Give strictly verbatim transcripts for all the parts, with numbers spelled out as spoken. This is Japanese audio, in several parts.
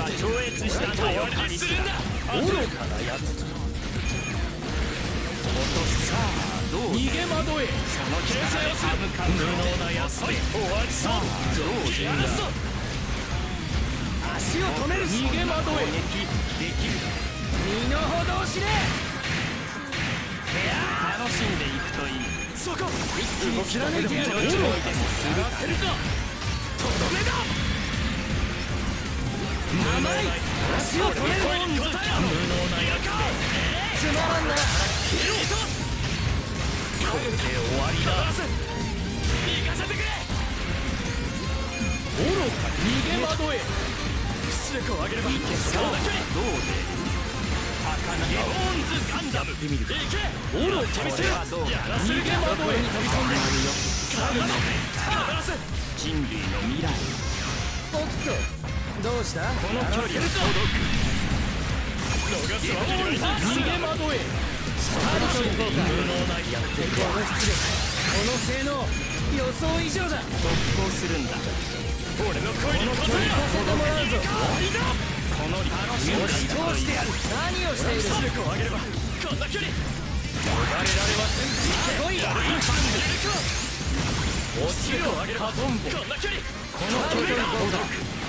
は超越したのよ。何するんだ。愚かなやつ。落とす。さあどう。逃げ惑え。その形勢をする。無能なやつで終わりそう。どうやらそう。足を止める。逃げ惑え。攻撃できる。身の程を知れ。楽しんでいくといい。そこ一気に貫いてやる。命を置いてもすらせるか。とどめだ。甘い。足を止める。無能なやつでつまらんな。切ろうとこれで終わりだ。行かせてくれ。愚かに逃げ惑え。出力を上げればいいけど。そうだ距離どうで。リボーンズガンダム。行け。オロを飛びせよ。やらせるか。どこに飛び込んでるよ。さあ必ず人類の未来。おっとどうした。この距離を届く。逃すわけにはいかない。逃げ惑え。スタートに行こうか。無能なやってこの出力、この性能予想以上だ。特攻するんだ。俺の声に応えろ。させてもらうぞ。終わりだ。この楽しみを通してやる。何をしている。出力を上げればこんな距離逃れられません。すごい。落ちるを上げればこんな距離。この距離がどうだ。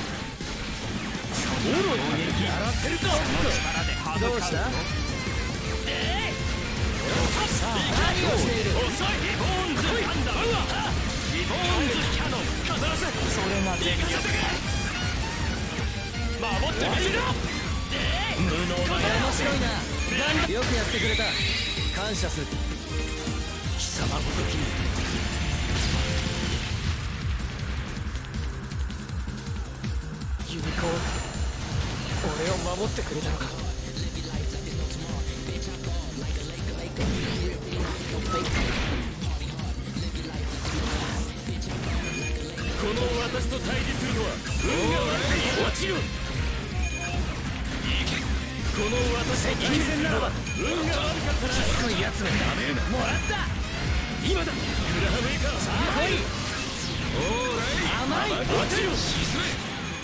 オロの撃やらせるか。どうした。ええ。さあ何をしている。遅い。リボーンズガンダム。リボーンズキャノン。必ずそれまでにやってくれ。守ってみろ。無能な。面白いな。よくやってくれた。感謝する。貴様ごときにユニコーン、俺を守ってくれたのか。この私と対峙するのは運が悪く落ちる。この私と対戦ならば運が悪かったらしつこいやつめ。ダメな。もらった。今だ。グラハメーカー。さあ来い。おーらい。甘い。落ちる。沈め。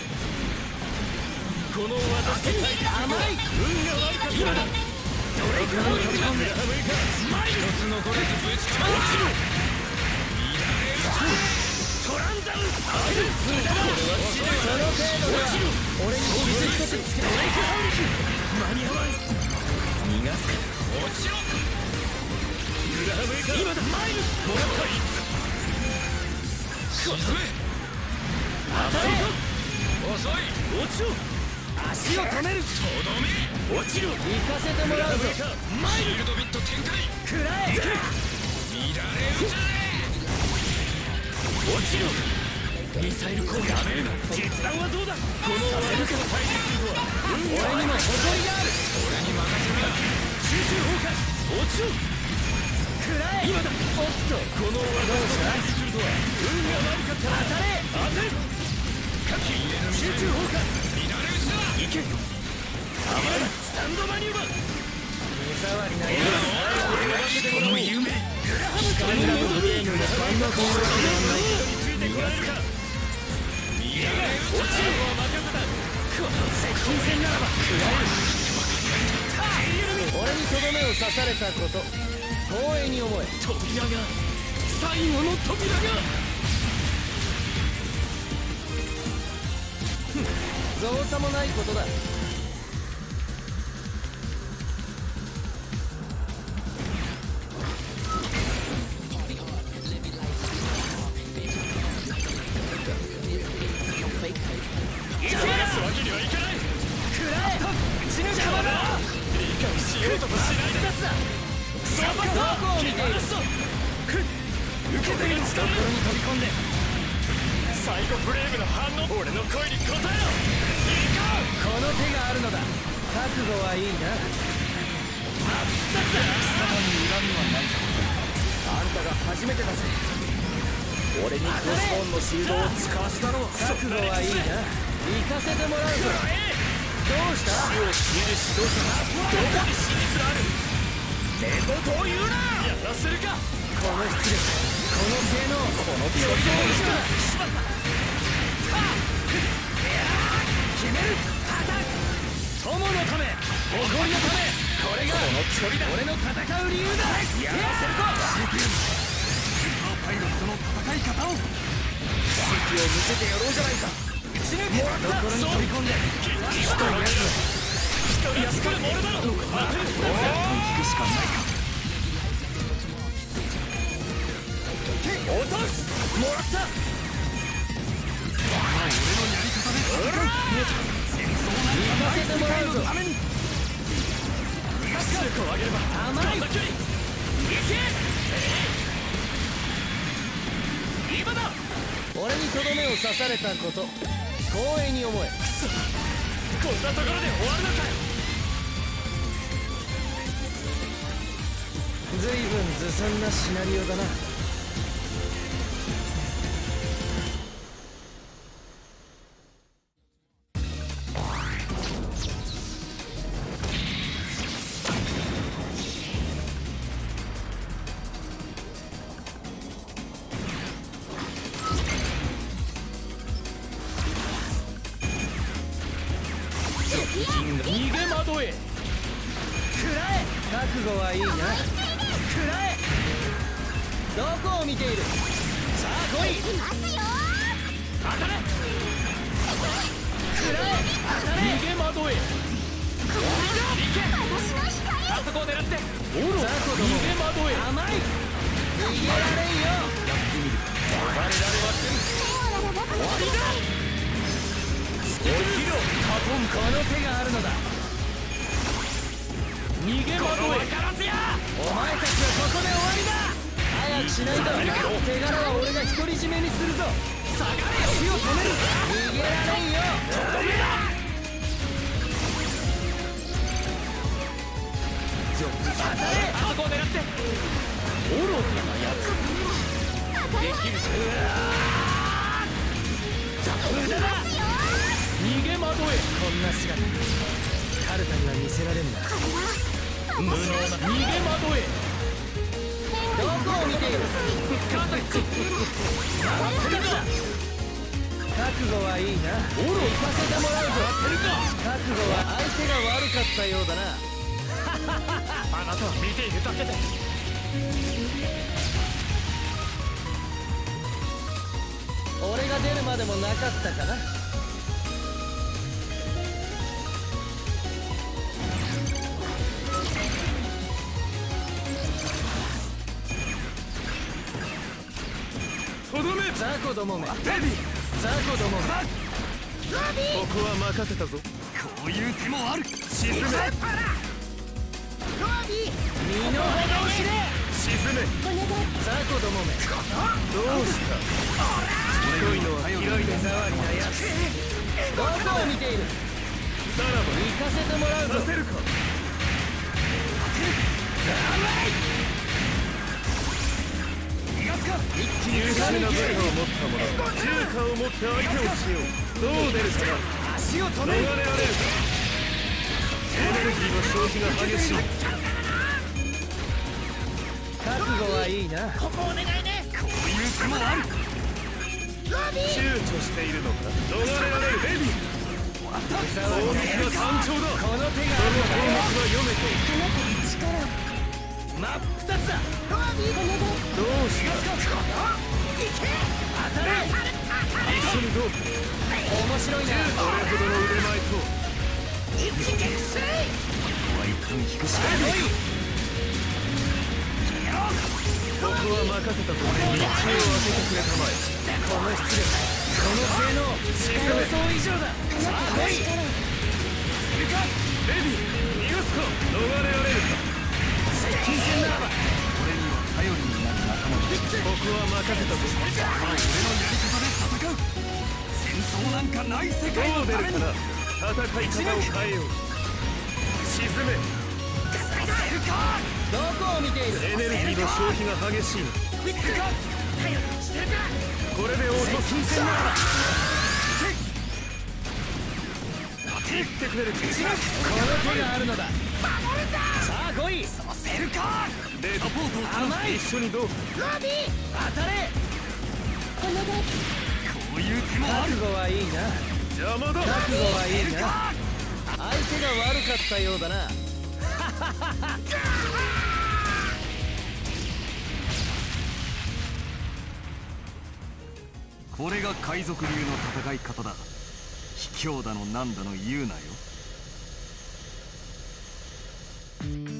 この私と対峙するのは運が悪かったら。今だ。ドレイクを飛び込んで。グラハメーカー。一つ残らずぶちかましろ。乱れる。トランダウン。ある。これはその程度だ。俺に傷一つつけ。ドレイクハウリキ。間に合わん。逃がすか。落ちろ。グラハメーカー。今だ。マイル。もらったいつ。沈め。当たれ。遅い。落ちろ。足を止める。とどめ。落ちろ。行かせてもらうぞ。マイル。シールドビット展開。食らえ。乱れ撃つ。落ちろ。ミサイル攻撃。やめるな。実弾はどうだ。このさせるか。対峙するのは俺にも誇りがある。俺に任せるな。集中砲火。落ちろ。食らえ。今だ。おっとこの私と対峙するとは運が悪かったら。当たれ。当てる。集中砲火。乱れ撃ちだ。行け。たまらん。スタンドマニューバー。目障りなやつ。俺は人の夢。グラハムカメラのゲームのファンの攻撃ではない。逃がすか。落ちる。この接近戦ならば食らえる。俺にとどめを刺されたこと光栄に思え。扉が最後の扉が。造作もないことだ。サイコフレームの反応。俺の声に応えろ。この手があるのだ。覚悟はいいな。まったく貴様に恨みはない。あんたが初めてだぜ。俺にクロスボーンのシールドを使わせたのは。覚悟はいいな。行かせてもらうぞ。どうした。死を消える指導者がどこに真実がある。寝言を言うな。やらせるか。この出力、この性能、この予想をした。しまった。決める。当誇りのためこれが俺の戦う理由だ。やらせるか。スーパーパイロットの戦い方を奇跡を見せてやろうじゃないか。死ぬけどころに飛び込んで一人やつ一人やつから俺だろ。当てる引くしかないか。落とす。もらった。俺のやり方で戦う。戦争なんかない世界のために力を上げれば甘い距離。いけ。今だ。俺にとどめを刺されたこと光栄に思え。くそ、こんなところで終わるのかよ。ずいぶんずさんなシナリオだな。逃げ惑え。食らえ。覚悟はいいな。食らえ。どこを見ている。さあ来い。当たれ。食らえ。当たれ。逃げ惑え。行け。あそこを狙って。おろ。雑魚ども逃げ惑え。甘い。逃げられんよ。やってみる。我々は終わりだ。おひろ、カポン、この手があるのだ。逃げ惑え。お前たちはここで終わりだ。早くしないと手柄は俺が独り占めにするぞ。下がれ。死を止める。逃げられんよ。とどめだ。当たれ。あそこを狙って。愚かなやつ。できる。うわー、無駄だ。逃げ惑え。こんな姿カルタには見せられんな。無能な。逃げ惑え。どこを見ている。カートリッジ。覚悟はいいな。オロ行かせてもらうぞ。覚悟は相手が悪かったようだな。あなたは見ているだけで。俺が出るまでもなかったかな。ザコどもめ。ザコどもめ。ここは任せたぞ。こういう手もある。沈め。身の程を知れ。沈め。ザコどもめ。どうした。白いのは嫌いだ。手触りなやつ。どこを見ている。さらば行かせてもらうぞ。させるか。一気に優秀な部下を持った者。中華を持って相手をしよう。どう出るかな。足を止める。逃れられるか。エネルギーの消費が激しい。覚悟はいいな。ここお願いね。こういう手もある。躊躇しているのか。逃れられる。レビー。攻撃は単調だ。この手があるのだ。その攻撃は読めている。真っ二つだ。どうしますか。当たれ。一緒にどう。面白いな。これほどの腕前と一気にせい。ここは一旦引くしかない。ここは任せたと。道を開けてくれたまえ。この出力、この性能、予想以上だ。さあ来い。するか。レディー、逃がすか。逃れられるか。接近戦ならば俺には頼りになる仲間だ。ここは任せたぞ。俺のやり方で戦う。戦争なんかない世界のために。どう出るかな。戦い方を変えよう。沈め。させるか。どこを見ている。エネルギーの消費が激しい。行くか。頼りにしてるか。これで落とす。接近戦ならば行ってくれる。この手があるのだ。守るんだ。さあ来い。させるか。レサポートを甘い。一緒にどう。ロビー当たれ。お願い。こういう手もある。覚悟はいいな。邪魔だ。覚悟はいいな。 相手が悪かったようだな。 これが海賊流の戦い方だ。卑怯だのなんだの言うなよ。